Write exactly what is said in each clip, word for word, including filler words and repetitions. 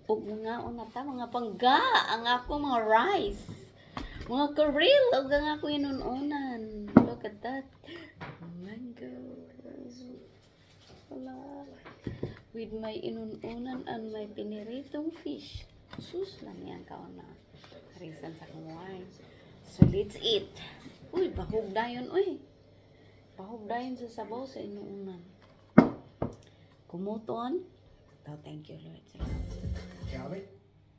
ug mga unata mga pangga ang ako mga rice. Mga karil ug ang ako inununan. Look at that. Mango. Wala. With my inununan and my piniritong fish. Sus lang yan kauna. Harisan sa kumuhay. So let's eat. Uy, bahog dayon uy. Bahog dayon sa sabaw sa inuunan. Kumuton. Oh, thank you Lord. Shall we?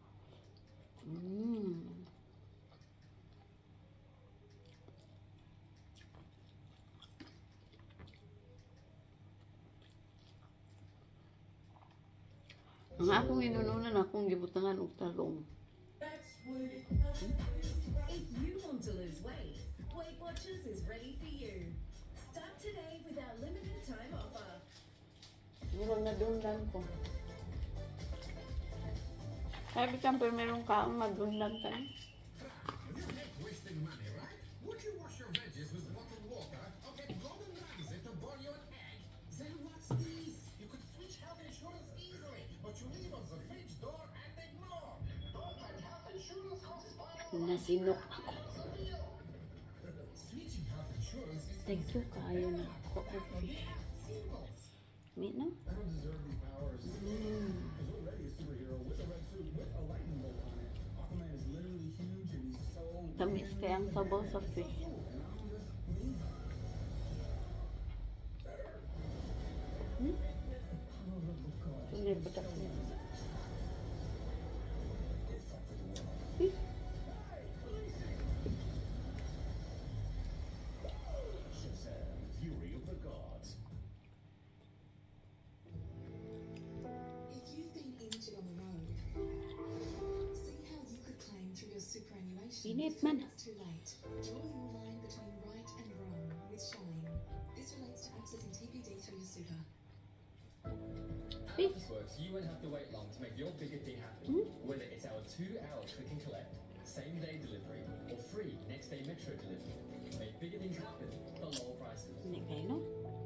Mm. Ang akong inununan akong gibutangan og talong. If you want to lose weight, Weight Watchers is ready for you. Start today with our limited time offer. Murag na dundan ko. Sabi kang pero meron ka ang madundan ka. You're not wasting money, right? Would you wash your veggies with bottled water or get Gordon Ramsay to boil you an egg? Then what's this? You could switch health insurance easily, but you leave on the fridge door and ignore. Don't find health insurance costs five dollars. Nasinok ako. Switching health insurance is Thank you kayo na ako. simple. Meet no? I don't deserve these powers. Mm. He's already a superhero with a red suit with a lightning bolt on it. Aquaman is literally huge and he's so... Tamis kaya ang sabaw sa fish. Hmm? Hindi ba ito? Fish? Fury of the gods. If you've been injured on the road, see how you could claim through your superannuation Init before man. it's too late. Draw your line between right and wrong with Shine. This relates to accessing T P D through your super. Fish? This works. You won't have to wait long to make your bigger thing happen. Hmm? Whether it's our two-hour click and collect, same-day delivery, or free next-day metro delivery, make bigger things happen at lower prices. Hindi kayo, no?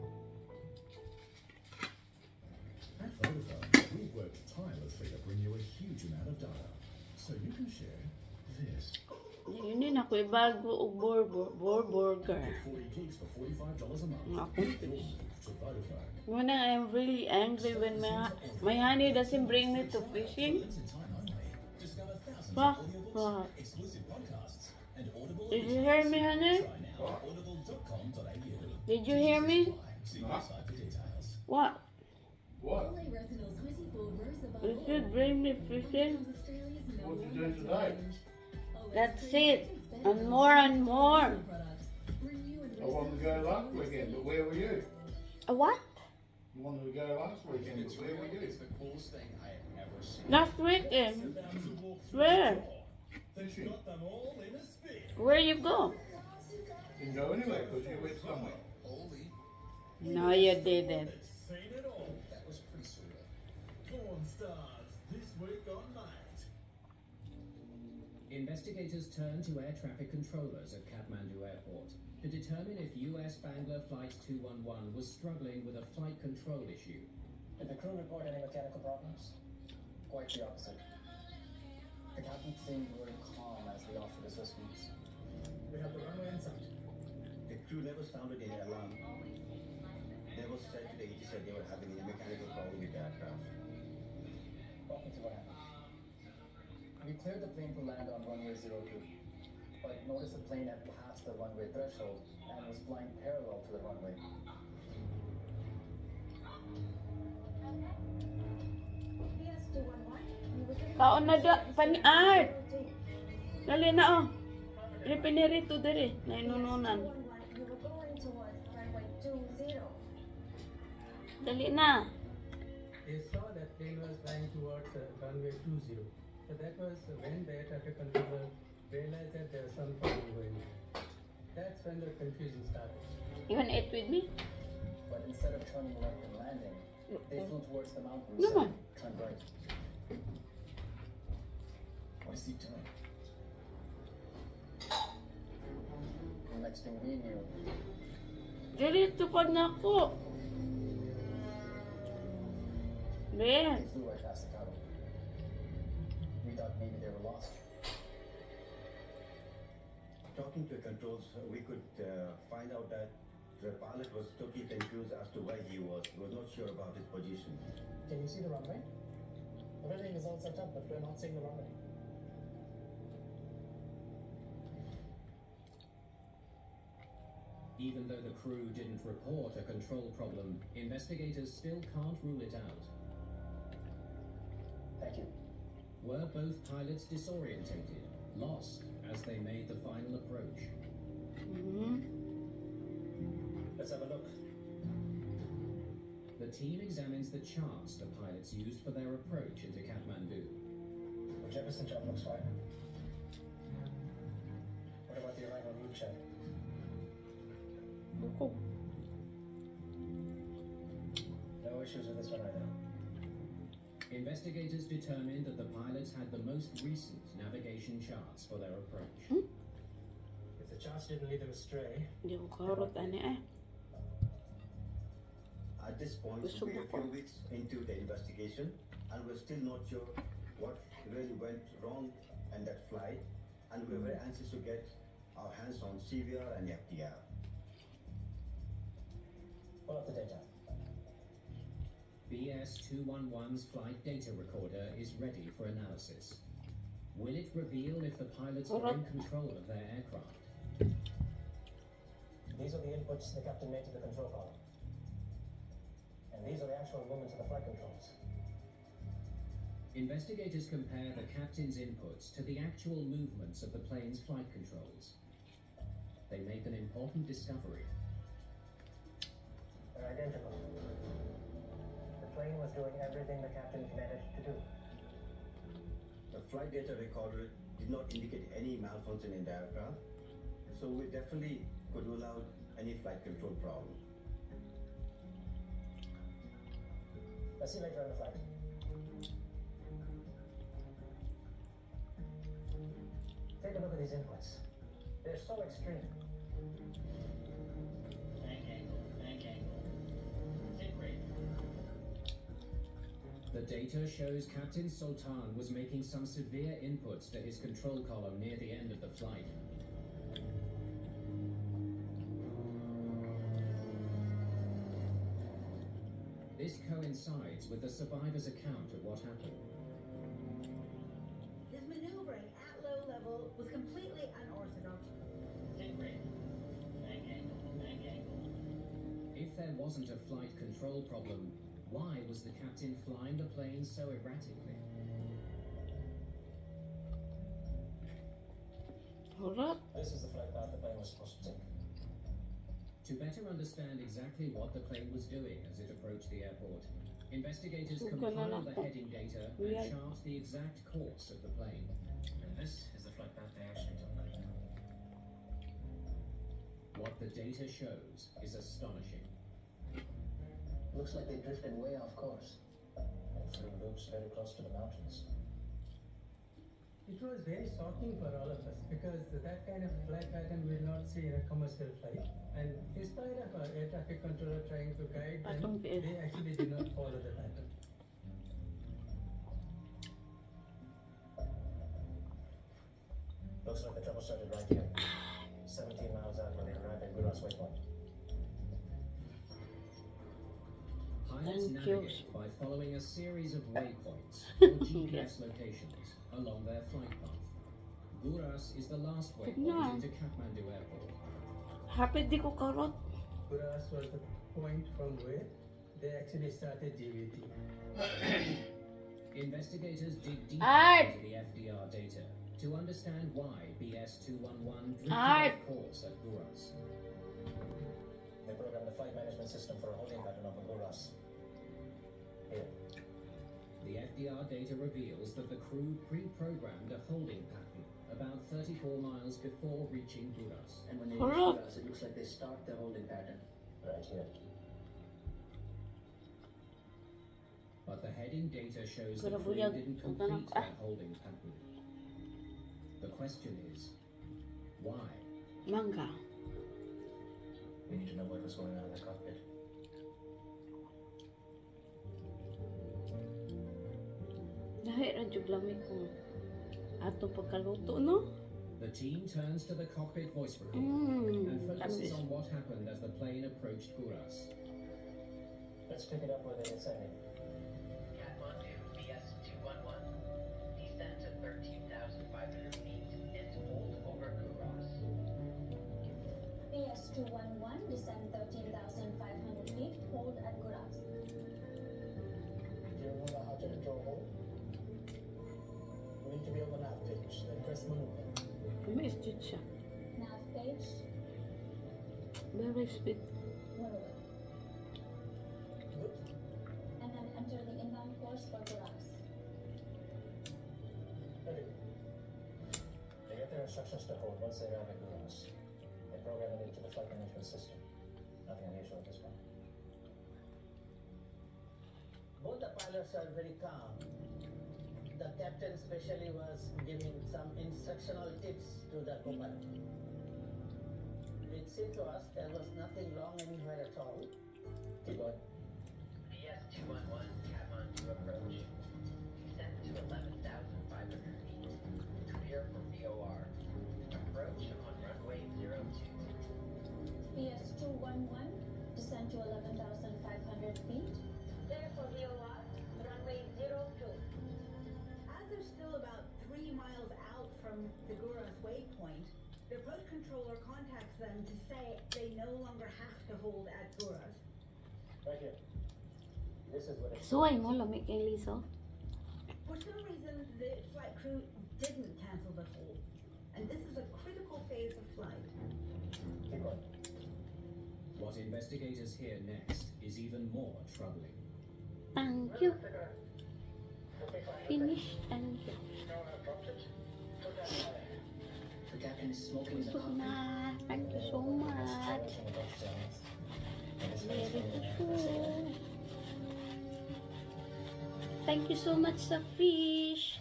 At Vodafone, we've worked tirelessly to bring you a huge amount of data, so you can share this. Yun din ako ibago og burger. Burger. forty gigs for forty-five dollars a month. Ang ako. You'll move to Vodafone. When I'm really angry when my my honey doesn't bring me to fishing. Limited time only. Discover thousands Fuck, of audiobooks, fuck. exclusive podcasts, and Audible. Did you hear me, honey? Try now at audible dot com dot a u. Did you hear me? See website for details. What? Ole Retinol twenty-four rose above You all. should bring me fishing. Becomes Australia's number What you one doing fishing today? range. Ole That's Retinol it. is better And than more and more. products. Renew and I wanted to go resurface last your weekend, but skin. where were you? A what? You wanted to go last weekend, but where were you? It's the coolest thing I have ever seen. Last weekend. Where? Fishing. Where you go? Didn't go anywhere because you went somewhere. Oldie. No, you didn't. That was pretty sweet. Porn stars this week on Night. Investigators turn to air traffic controllers at Kathmandu Airport to determine if U S Bangla Flight two one one was struggling with a flight control issue. Did the crew report any mechanical problems? Quite the opposite. The captain seemed very calm as they offered assistance. We have the runway in sight. The crew never sounded any alarm. Never said to the A T C they were having a mechanical problem with the aircraft. Walk me through what happened. We cleared the plane to land on runway zero two, but noticed the plane had passed the runway threshold and was flying parallel to the runway. Kaon na da, pani-art. Dali na oh. Dili pinirito diri, na inununan. Dali na. They saw that plane was flying towards uh, runway two zero. So that was when the air traffic controller realized that there was some problem going on. That's when the confusion started. You wanna eat with me? But instead of turning left and landing, they flew towards the mountains No. and turned right. What is he doing? The next thing we knew, Dili, tupad na ako. Ben. they flew right past the cabin. thought maybe they were lost. Talking to controls, uh, we could uh, find out that the pilot was totally confused as to where he was. He was not sure about his position. Can you see the runway? Everything is all set up, but we're not seeing the runway. Even though the crew didn't report a control problem, investigators still can't rule it out. Thank you. Were both pilots disorientated, lost as they made the final approach? Mm-hmm. Let's have a look. The team examines the charts the pilots used for their approach into Kathmandu. The Jefferson chart looks fine. What about the arrival route chart? Cool. No issues with this one either. Investigators determined that the pilots had the most recent navigation charts for their approach. Hmm? If the charts didn't lead them astray, Di ko karot ani eh. At this point, Gusto we're mo a ko. few weeks into the investigation, and we're still not sure what really went wrong in that flight, and we're very anxious to get our hands on C V R and F D R. pull up the data. B S two eleven's flight data recorder is ready for analysis. Will it reveal if the pilots are in control of their aircraft? These are the inputs the captain made to the control column. And these are the actual movements of the flight controls. Investigators compare the captain's inputs to the actual movements of the plane's flight controls. They make an important discovery. They're identical. The plane was doing everything the captain commanded it to do. The flight data recorder did not indicate any malfunction in the aircraft, so we definitely could rule out any flight control problem. Let's see later on the flight. Take a look at these inputs. They're so extreme. Bank angle, bank angle. Hit rate. The data shows Captain Sultan was making some severe inputs to his control column near the end of the flight. This coincides with the survivor's account of what happened. His maneuvering at low level was completely unorthodox. Hit rate. Bank angle, bank angle. If there wasn't a flight control problem, why was the captain flying the plane so erratically? Hold up. This is the flight path the plane was supposed to take. To better understand exactly what the plane was doing as it approached the airport, investigators compile the heading data and chart the exact course of the plane. And this is the flight path they actually took. What the data shows is astonishing. Looks like they drifted way off course. And flew loops very close to the mountains. It was very shocking for all of us because that kind of flight pattern we will not see in a commercial flight. And in spite of our air traffic controller trying to guide them, they actually did not follow the pattern. Looks like the trouble started right here. seventeen miles out when they arrived at Guras Waypoint. Pilots navigate by following a series of waypoints, or G P S locations, along their flight path. Guras is the last waypoint into Kathmandu Airport. Happy di ko karot. Guras was the point from where they actually started G V T. Investigators dig deeper Art. into the F D R data to understand why B S two eleven drifted Art. off course at Guras. They programmed the flight management system for a holding pattern over Guras. Here. The F D R data reveals that the crew pre-programmed a holding pattern about thirty-four miles before reaching Guras. And when they Hold reach up. Guras, it looks like they start their holding pattern. Right here. But the heading data shows the Pero crew buyag, didn't ang complete tanong- that holding pattern. The question is, why? Mangga. We need to know what was going on in the cockpit. Dahil ra jud lamig ko. Ato pagkaluto, no? The team turns to the cockpit voice recorder Mm, and focuses tamis. on what happened as the plane approached Guras. Let's pick it up where they decided. Kathmandu B S two one one, descend to thirteen thousand five hundred feet and hold over Guras. B S two one one, descend thirteen thousand five hundred feet, hold at Guras. Do you remember how to enter a hole? We need to be on the nav page, then press maneuver. May speed siya. Nav page, Very speed. maneuver. Good. And then enter the inbound course for Guras. Very good. They get their instructions to hold once they arrive at Guras. They program it into the flight management system. Nothing unusual at this point. Both the pilots are very calm. The captain especially was giving some instructional tips to the co-pilot. It seemed to us there was nothing wrong anywhere at all. Keep going. B S two one one, Kathmandu approach. Descend to eleven thousand five hundred feet. Clear for V O R. Approach on runway zero two. B S two one one, descend to eleven thousand five hundred feet. There for V O R, runway zero two. As they're still about three miles out from the Guras waypoint, the approach controller contacts them to say they no longer have to hold at Guras. Right here. This is what it Suway mo, lamig kay Liso. For some reason, the flight crew didn't cancel the hold, and this is a critical phase of flight. Keep going. What investigators hear next is even more troubling. Thank you. Finished and The captain is smoking in the so cockpit. na. Thank you so much. Very good. Thank you so much sa fish.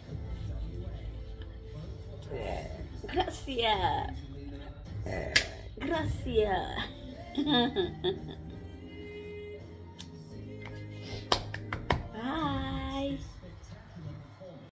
Gracias. Gracias.